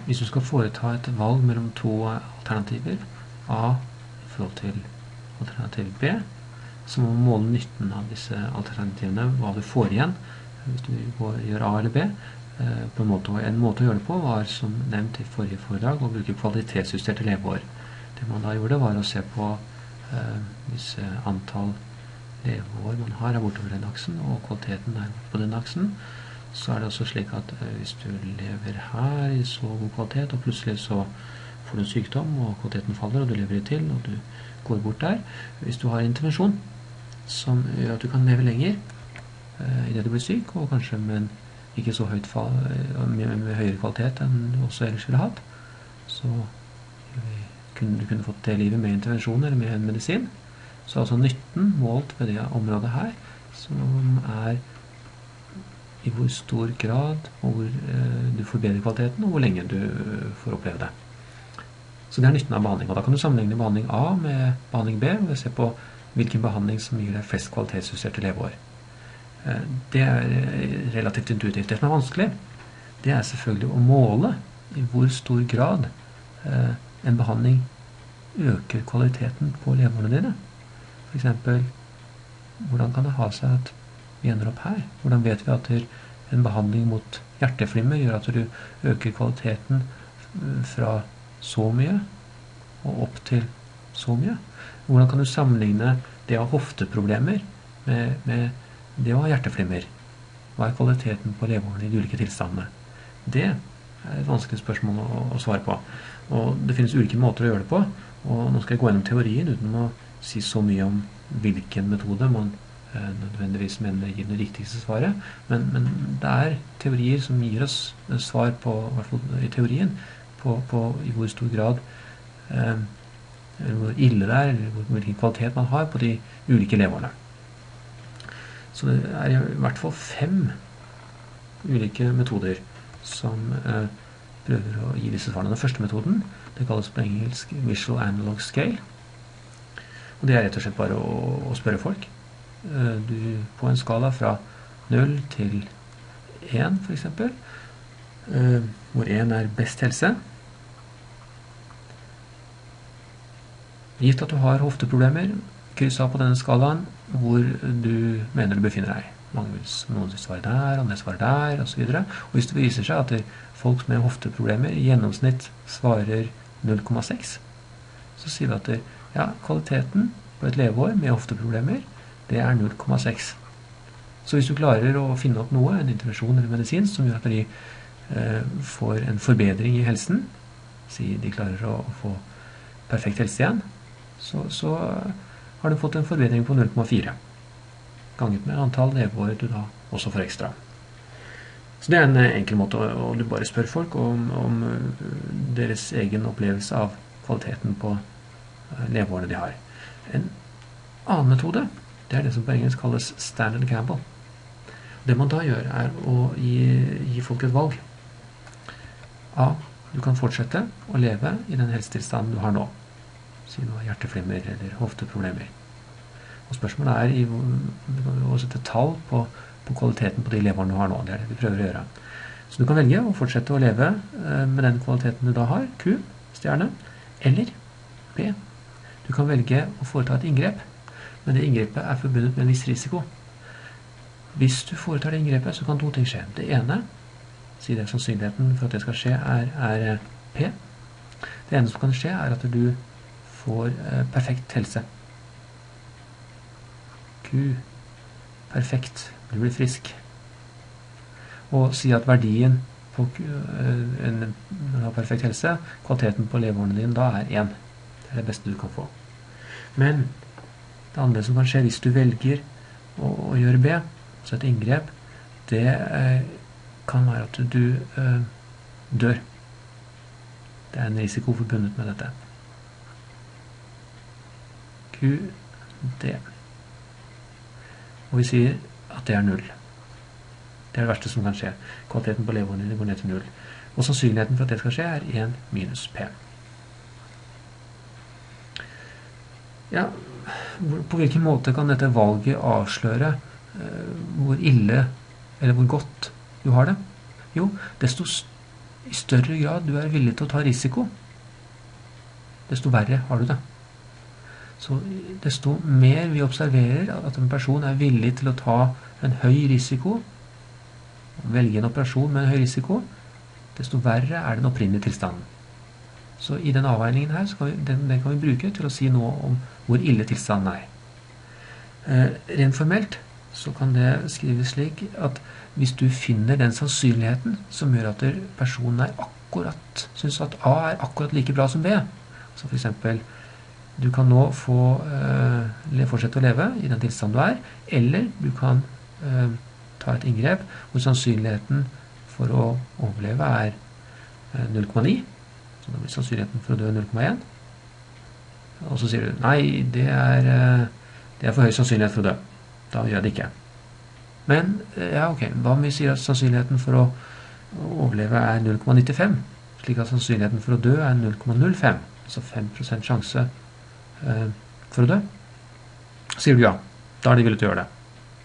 hvis du skal foreta et valg mellom to alternativer, A i forhold til alternativ B, så må du måle nytten av disse alternativene, hva du får igjen hvis du gjør A eller B. En måte å gjøre det på var, som nevnt i forrige foredrag, å bruke kvalitetsjusterte leveår. Det man da gjorde var å se på disse antall leveår man har bortover den aksen, og kvaliteten er på den aksen. Så er det også slik at hvis du lever her i så god kvalitet, og plutselig så får du en sykdom, og kvaliteten faller, og du lever i til, og du går bort der. Hvis du har intervensjon som gjør at du kan leve lenger i det du blir syk, og kanskje med en ikke så høyt med høyere kvalitet enn du også ellers ville hatt, så du kunne fått det livet med intervensjon eller med en medisin. Så altså nytten målt ved det området her, som er i hvor stor grad og hvor du forbedrer kvaliteten, og hvor lenge du får oppleve det. Så det er nytten av behandling, og da kan du sammenligne behandling A med behandling B, og se på hvilken behandling som gir deg flest kvalitetsjusterte leveår. Det er relativt intuitivt. Det som er vanskelig, det er selvfølgelig å måle i hvor stor grad en behandling øker kvaliteten på leveårene dine. For eksempel, hvordan kan det ha seg at vi ender opp her? Hvordan vet vi at en behandling mot hjerteflimmer gjør at du øker kvaliteten fra så mye og opp til så mye? Hvordan kan du sammenligne det å ha hofteproblemer med det å ha hjerteflimmer? Hva er kvaliteten på leveårene i de ulike tilstandene? Det er et vanskelig spørsmål å svare på. Og det finnes ulike måter å gjøre det på, og nå skal jeg gå gjennom teorien uten å si så mye om hvilken metode man nødvendigvis mener gir det riktigste svaret, men det er teorier som gir oss svar på, i hvert fall i teorien, på i hvor stor grad eller hvor ille det er, eller hvilken kvalitet man har på de ulike leveårene. Så det er i hvert fall 5 ulike metoder som prøver å gi disse svarene. Den første metoden, det kalles på engelsk Visual Analog Scale, og det er rett og slett bare å spørre folk. På en skala fra 0 til 1 for eksempel, hvor 1 er best helse. Gitt at du har hofteproblemer, kryss av på denne skalaen hvor du mener du befinner deg. Noen vil svare der, andre svarer der, og så videre. Og hvis det viser seg at folk med hofteproblemer i gjennomsnitt svarer 0,6, så sier vi at ja, kvaliteten på et leveår med hofteproblemer, det er 0,6. Så hvis du klarer å finne opp noe, en intervensjon eller medisin, som gjør at de får en forbedring i helsen, si de klarer å få perfekt helse igjen, så har du fått en forbedring på 0,4, ganget med antall leveår du da også får ekstra. Så det er en enkel måte, og du bare spør folk om deres egen opplevelse av kvaliteten på leveårene de har. En annen metode, det er det som på engelsk kalles Standard Gamble. Det man da gjør er å gi folk et valg. A. Du kan fortsette å leve i den helsetilstanden du har nå. Si du har hjerteflimmer eller hofteproblemer. Og spørsmålet er å sette tall på kvaliteten på de leveårene du har nå. Det er det vi prøver å gjøre. Så du kan velge å fortsette å leve med den kvaliteten du da har, Q, stjerne, eller B. Du kan velge å foreta et inngrep, men det inngrepet er forbundet med en viss risiko. Hvis du foretar det inngrepet, så kan 2 ting skje. Det ene, si det sannsynligheten for at det skal skje, er P. Det ene som kan skje er at du får perfekt helse. Q, perfekt, du blir frisk. Og si at verdien på når du har perfekt helse, kvaliteten på leveårene dine da er 1. Det er det beste du kan få. Men det andre som kan skje hvis du velger å gjøre B, altså et inngrep, det kan være at du dør. Det er en risiko forbundet med dette. Q, D. Og vi sier at det er 0. Det er det verste som kan skje. Kvaliteten på leveårene dine går ned til 0. Og sannsynligheten for at det skal skje er 1 minus P. Ja, på hvilken måte kan dette valget avsløre hvor ille eller hvor godt du har det? Jo, desto i større grad du er villig til å ta risiko, desto verre har du det. Så desto mer vi observerer at en person er villig til å ta en høy risiko, velge en operasjon med en høy risiko, desto verre er den opprinnelige tilstanden. Så i den avveiningen her, den kan vi bruke til å si noe om hvor ille tilstanden er. Rent formelt så kan det skrives slik at hvis du finner den sannsynligheten som gjør at personen synes at A er akkurat like bra som B, så for eksempel du kan nå fortsette å leve i den tilstanden du er, eller du kan ta et inngrep hvor sannsynligheten for å overleve er 0,9, så da blir sannsynligheten for å dø 0,1. Og så sier du, nei, det er for høy sannsynlighet for å dø. Da gjør jeg det ikke. Men, ja, ok, hva om vi sier at sannsynligheten for å overleve er 0,95, slik at sannsynligheten for å dø er 0,05, altså 5% sjanse for å dø? Sier du ja, da er de villige til å gjøre det.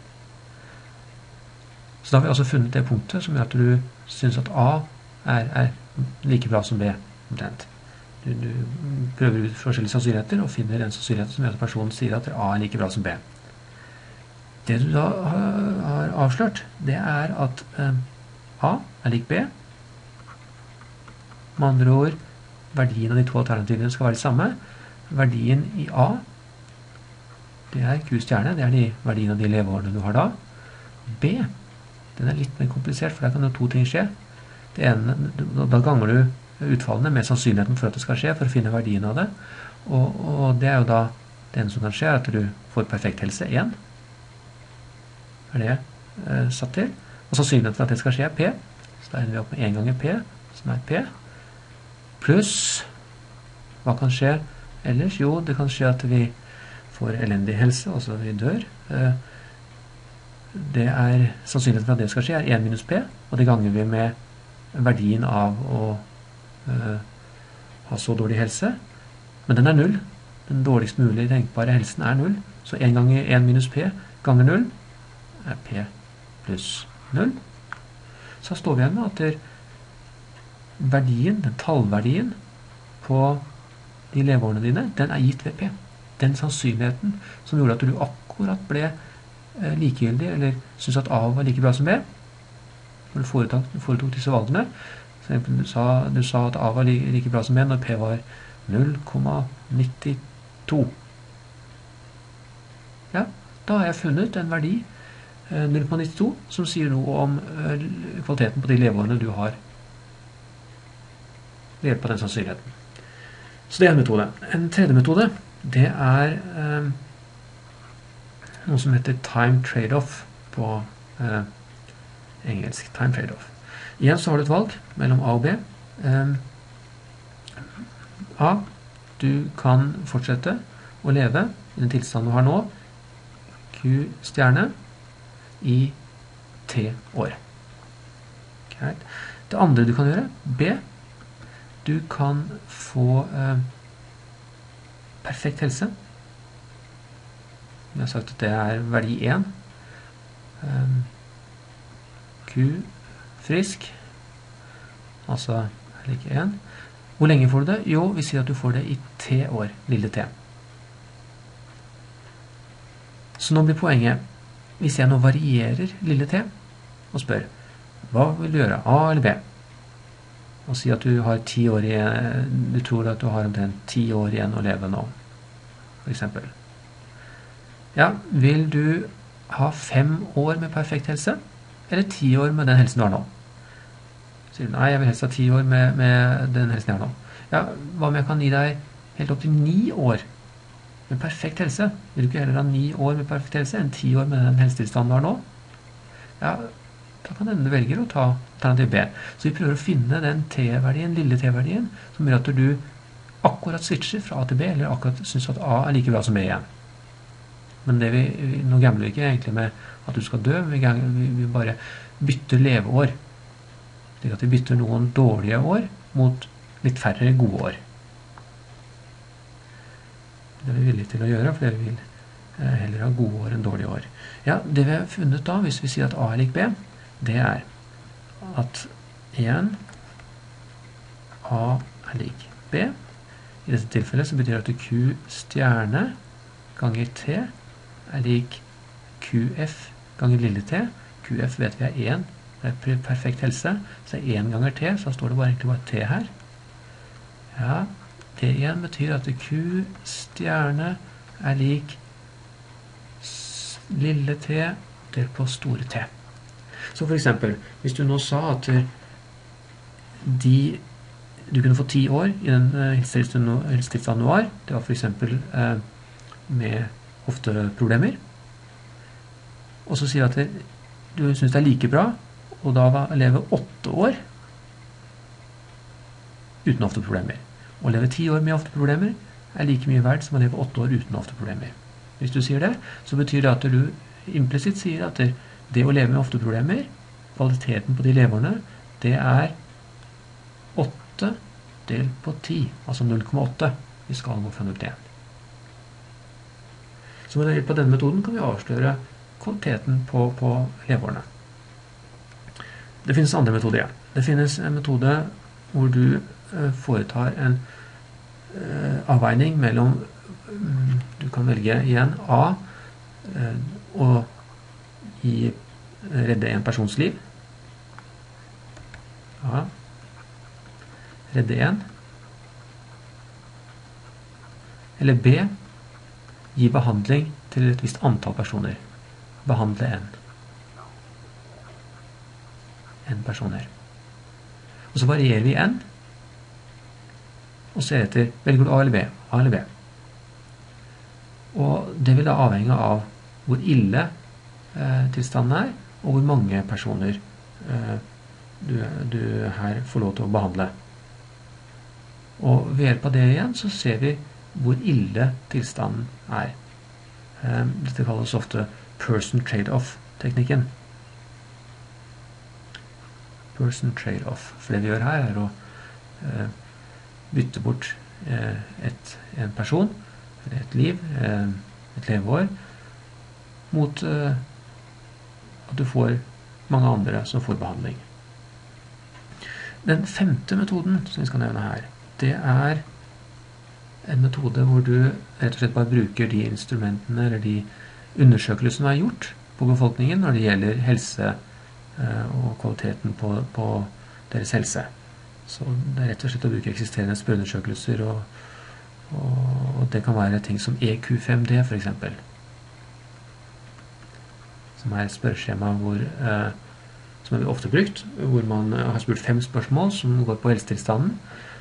Så da har vi altså funnet det punktet som gjør at du synes at A er like bra som B. Du prøver ut forskjellige sannsynligheter og finner en sannsynlighet som gjør at personen sier at A er like bra som B. Det du da har avslørt, det er at A er lik B. Med andre ord, verdien av de to alternativene skal være det samme. Verdien i A, det er Q stjerne, det er verdien av de leveårene du har da. B, den er litt mer komplisert, for der kan jo to ting skje. Det ene, da ganger du utfallene med sannsynligheten for at det skal skje, for å finne verdien av det. Og det er jo da det ene som kan skje, at du får perfekt helse, 1. Er det satt til? Og sannsynligheten for at det skal skje er P. Så da ender vi opp med 1 ganger P, som er P. Pluss, hva kan skje ellers? Jo, det kan skje at vi får elendig helse, altså vi dør. Det er sannsynligheten for at det skal skje er 1 minus P, og det ganger vi med verdien av å ha så dårlig helse, men den er 0. Den dårligst mulige tenkbare helsen er 0, så 1 ganger 1 minus P ganger 0 er P pluss 0. Så står vi igjen med at verdien, den tallverdien på de leveårene dine, den er gitt ved P. Den sannsynligheten som gjorde at du akkurat ble likegyldig, eller synes at A var like bra som B, når du foretok disse valgene. For eksempel, du sa at A var like bra som B når P var 0,92. Ja, da har jeg funnet en verdi 0,92 som sier noe om kvaliteten på de leveårene du har ved hjelp av den sannsynligheten. Så det er en metode. En tredje metode, det er noe som heter time trade-off på engelsk. Time trade-off. Igjen så har du et valg mellom A og B. A, du kan fortsette å leve i den tilstanden du har nå, Q stjerne, i T år. Greit. Det andre du kan gjøre, B, du kan få perfekt helse. Vi har sagt at det er verdi 1. Q frisk, altså lik 1. Hvor lenge får du det? Jo, vi sier at du får det i T år, lille T. Så nå blir poenget, hvis jeg nå varierer lille T, og spør, hva vil du gjøre, A eller B? Og si at du har 10 år igjen, du tror at du har omtrent 10 år igjen å leve nå, for eksempel. Ja, vil du ha 5 år med perfekt helse, eller 10 år med den helsen du har nå? Sier du, nei, jeg vil helst ha 10 år med den helsen jeg har nå. Ja, hva om jeg kan gi deg helt opp til 9 år med perfekt helse? Vil du ikke heller ha 9 år med perfekt helse enn 10 år med den helsetilstanden du har nå? Ja, da kan du velge å ta alternativ B. Så vi prøver å finne den T-verdien, lille T-verdien, som gjør at du akkurat switcher fra A til B, eller akkurat synes at A er like bra som B igjen. Men nå gambler vi ikke egentlig med at du skal dø, vi bare bytter leveår. Slik at vi bytter noen dårlige år mot litt færre gode år. Det er vi villige til å gjøre, for vi vil heller ha gode år enn dårlige år. Ja, det vi har funnet da, hvis vi sier at A er lik B, det er at 1 A er lik B. I dette tilfellet så betyr det at Q stjerne ganger T er lik QF ganger lille t. QF vet vi er 1, det er perfekt helse, så det er 1 ganger T, så står det egentlig bare T her. Ja, T1 betyr at Q stjerne er lik lille t delt på store T. Så for eksempel, hvis du nå sa at du kunne få 10 år i den helsetilstanden du var, det var for eksempel med hofteproblemer, og så sier at du synes det er like bra, og da leve 8 år uten hofteproblemer. Å leve 10 år med hofteproblemer er like mye verdt som å leve 8 år uten hofteproblemer. Hvis du sier det, så betyr det at du implisitt sier at det å leve med hofteproblemer, kvaliteten på de leveårene, det er 8 delt på 10, altså 0,8 i skala fra 0 til 1. Så med hjelp av denne metoden kan vi avsløre kvaliteten på leveårene. Det finnes andre metoder igjen. Det finnes en metode hvor du foretar en avveining mellom, du kan velge igjen A, og redde en persons liv. A, redde en. Eller B, gi behandling til et visst antall personer. Behandle en personer. Og så varierer vi n, og ser etter, velger du A eller B? A eller B? Og det vil da avhenge av hvor ille tilstanden er, og hvor mange personer du her får lov til å behandle. Og ved hjelp av det igjen så ser vi hvor ille tilstanden er. Dette kalles ofte person trade-off-teknikken. Person trade-off. For det vi gjør her er å bytte bort en person, eller et liv, et leveår, mot at du får mange andre som får behandling. Den femte metoden som vi skal nevne her, det er en metode hvor du rett og slett bare bruker de instrumentene eller de undersøkelsene som er gjort på befolkningen når det gjelder helse og kvaliteten på deres helse. Så det er rett og slett å bruke eksisterende spørreundersøkelser, og det kan være ting som EQ5D for eksempel, som er et spørreskjema som er ofte brukt, hvor man har spurt 5 spørsmål som går på helsetilstanden.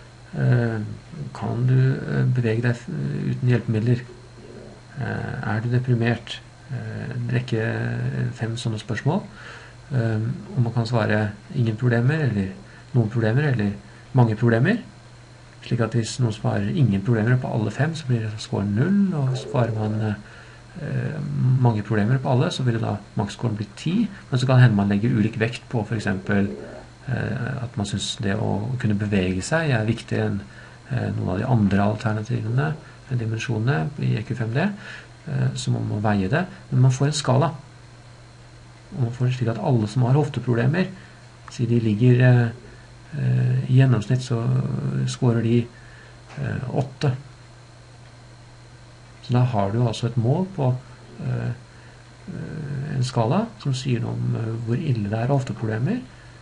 Kan du bevege deg uten hjelpemidler? Er du deprimert? Rekke 5 sånne spørsmål. Og man kan svare ingen problemer, eller noen problemer, eller mange problemer. Slik at hvis noen svarer ingen problemer på alle 5, så blir scoren 0, og svarer man mange problemer på alle, så vil da maksscoren bli 10, men så kan hende man legger ulik vekt på for eksempel at man synes det å kunne bevege seg er viktigere enn noen av de andre alternativene, dimensjonene i EQ5D, så man må veie det, men man får en skala. Og man får det slik at alle som har hofteproblemer, siden de ligger i gjennomsnitt, så scorer de 8. Så da har du altså et mål på en skala som sier noe om hvor ille det er hofteproblemer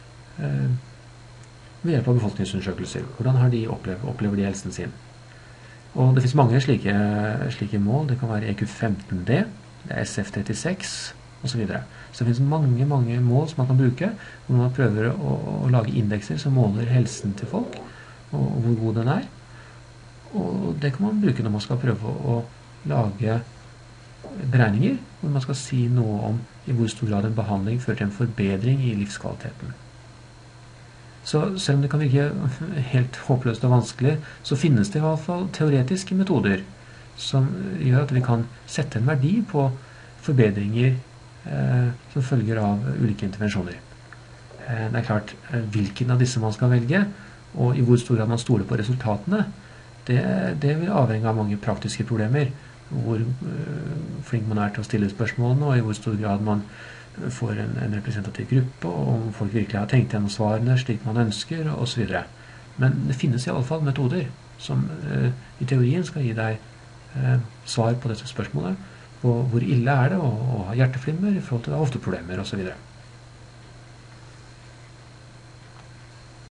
ved hjelp av befolkningsundersøkelser. Hvordan har de opplever de helsen sin? Og det finnes mange slike mål. Det kan være EQ15D, det er SF36 og så videre. Så det finnes mange mål som man kan bruke, hvor man prøver å lage indekser som måler helsen til folk, og hvor god den er. Og det kan man bruke når man skal prøve å lage beregninger, hvor man skal si noe om i hvor stor grad en behandling fører til en forbedring i livskvaliteten. Så selv om det kan virke helt håpløst og vanskelig, så finnes det i hvert fall teoretiske metoder som gjør at vi kan sette en verdi på forbedringer som følger av ulike intervensjoner. Det er klart hvilken av disse man skal velge, og i hvor stor grad man stoler på resultatene, det vil avhenge av mange praktiske problemer, hvor flink man er til å stille spørsmålene, og i hvor stor grad man får en representativ gruppe, og om folk virkelig har tenkt gjennom svarene slik man ønsker, og så videre. Men det finnes i alle fall metoder som i teorien skal gi deg svar på dette spørsmålet, på hvor ille er det å ha hjerteflimmer i forhold til hofteproblemer og så videre.